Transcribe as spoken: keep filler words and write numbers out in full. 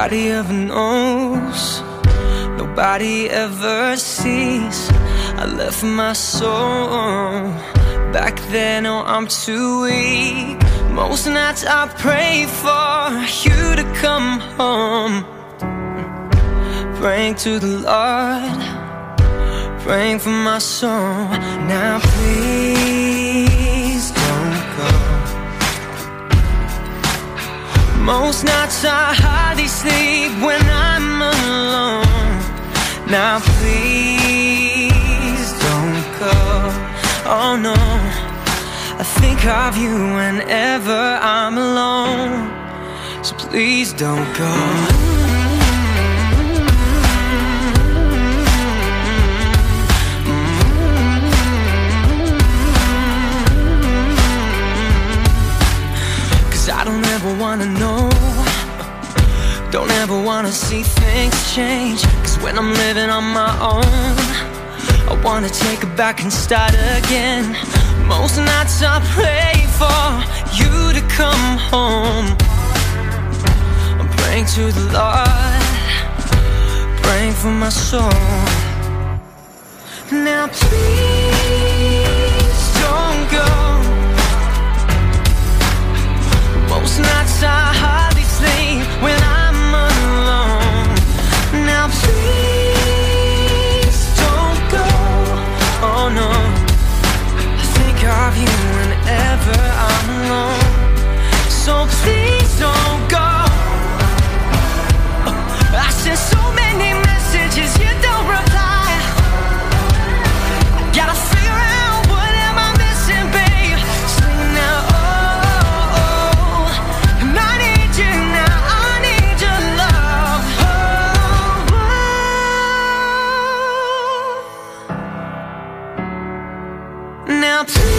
Nobody ever knows, nobody ever sees. I left my soul back then, oh I'm too weak. Most nights I pray for you to come home, praying to the Lord, praying for my soul. Now please don't go. Most nights I hardly sleep when I'm alone. Now please don't go. Oh no, I think of you whenever I'm alone. So please don't go. 'Cause I don't ever wanna know, don't ever wanna see things change. 'Cause when I'm living on my own, I wanna take it back and start again. Most nights I pray for you to come home. I'm praying to the Lord, praying for my soul. Now please don't go. Most nights I hardly sleep when I'm alone. Now please don't go. Oh no, I think of you whenever I'm alone. So please don't go. I sent so many messages, you don't reply. I gotta figure out what am I missing, babe. Sing now, oh, oh, and I need you now, I need your love. Oh, oh. Now please